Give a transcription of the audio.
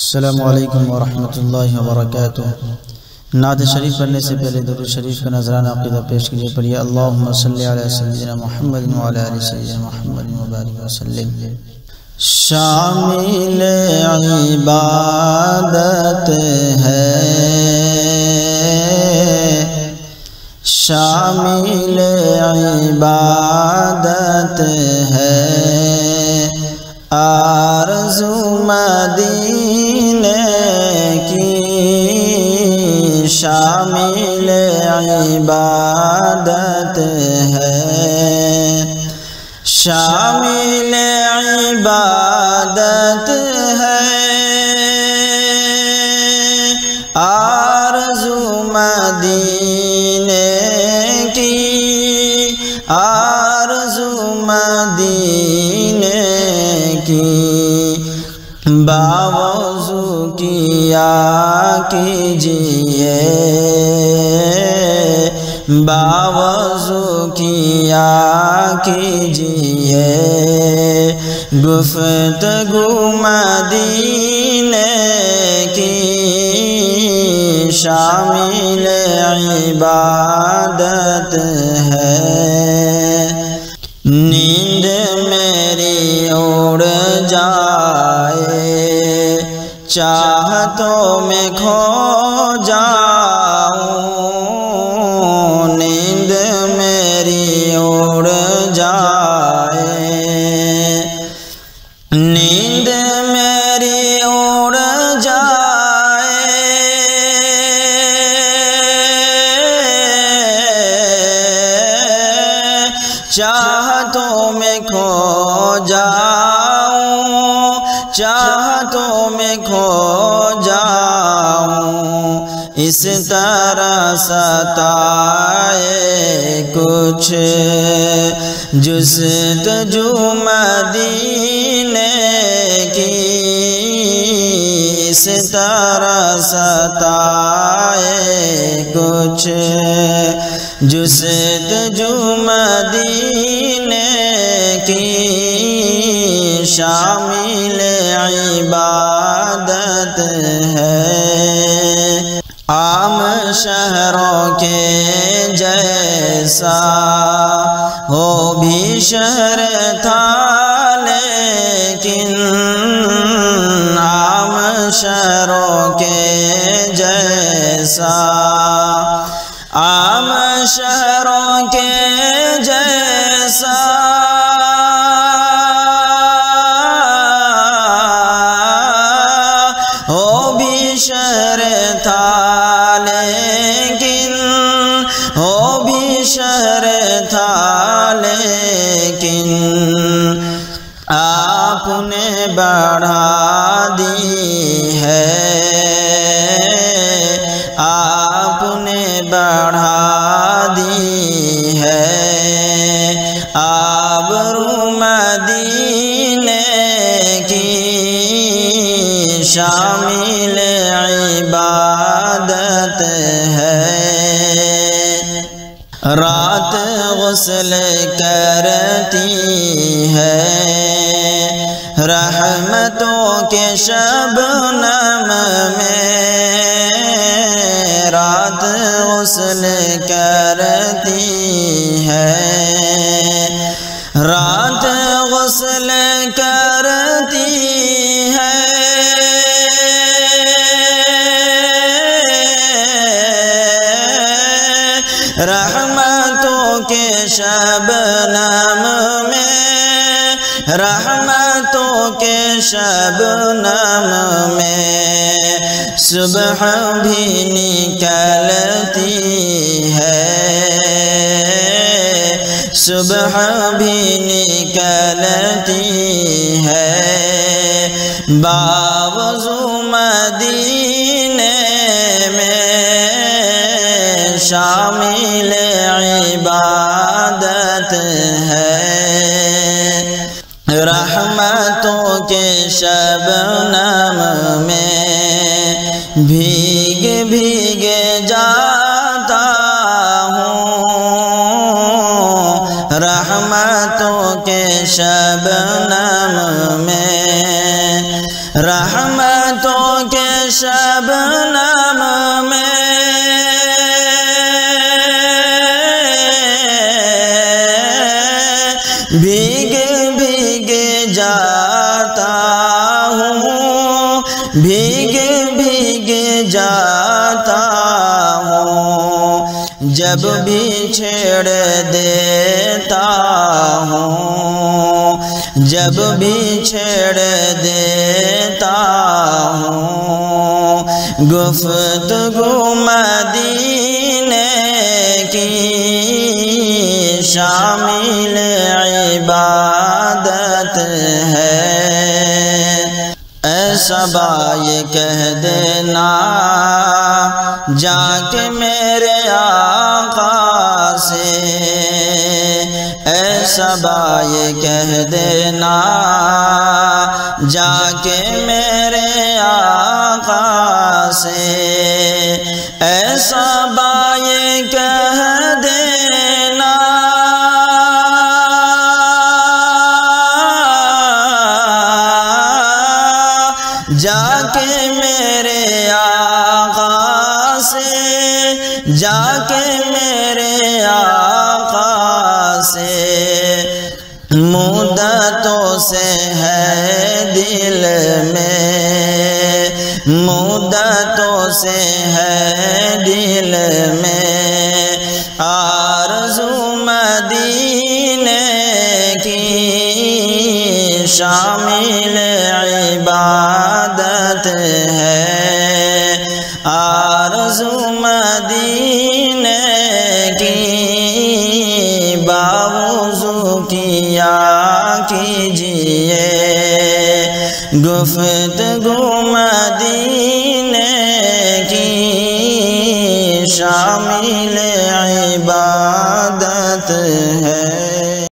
السلام علیکم ورحمۃ اللہ وبرکاتہ۔ نعت شریف پڑھنے سے پہلے درود شریف کا نذرانہ عقیدہ پیش کیجیے۔ پڑھیے اللہم صلی علی سیدنا محمد وعلی آل سیدنا محمد وبارک وسلم۔ شامل عبادت ہے، شامل عبادت ہے، آرزو مدینے کی، شامل عبادت ہے، شامل عبادت ہے، آرزو مدینے کی، آرزو مدینے کی، باوضو کیا کیجئے، باوضو کیا کیجئے، گفتگو مدینے کی، شامل عبادت ہے۔ نیند میری اڑ جائے، چاہتوں میں کھو جاؤں، نیند میری اڑ جائے، نیند میری اڑ جائے، چاہتوں میں کھو جاؤں، چاہتوں میں کھو جاؤں، اس طرح ستائے کچھ جستجو مدینے کی، اس طرح ستائے کچھ جستجو مدینے کی، شامل عبادت ہے۔ عام شہروں کے جیسا ہو بھی شہر تھا، لیکن عام شہروں کے جیسا، عام شہروں کے جیسا، ہو بھی شہر تھا، لیکن ہو بھی شہر تھا، لیکن آپ نے بڑھا دی ہے، آپ نے بڑھا دی ہے، آبرو مدینے کی، شامل عبادت ہے۔ رات غسل کرتی ہے، رحمتوں کے شبنم میں، رات غسل کرتی ہے، رات غسل کرتی ہے، رحمتوں کے شبنم میں، رحمتوں کے شبنم میں، صبح بھی نکلتی ہے، صبح بھی نکلتی ہے، باوضو مدینے میں، شامل عبادت ہے۔ رحمتوں کے شبنم میں بھیگ بھیگ جاتا ہوں، رحمتوں کے شبنم میں، رحمت راتوں کے شبنم میں بھیگ بھیگ جاتا ہوں، بھیگ بھیگ جاتا ہوں، جب بھی چھیڑ دیتا ہوں، جب بھی چھیڑ دیتا ہوں، گفتگو مدینے کی شامل عبادت ہے۔ اے صبا یہ کہہ دینا جا کے میرے آقا سے، اے صبا یہ کہہ دینا جا کے میرے آقا سے، اے صبا یہ کہہ دینا جا کے میرے آقا سے، جا کے میرے آقا سے، مدتوں سے ہے دل میں، مدتوں سے ہے دل میں آرزو مدینے کی شامل عبادت ہے، آرزو مدینے کی باوضو کیا کیجئے، گفتگو مدینے کی شامل عبادت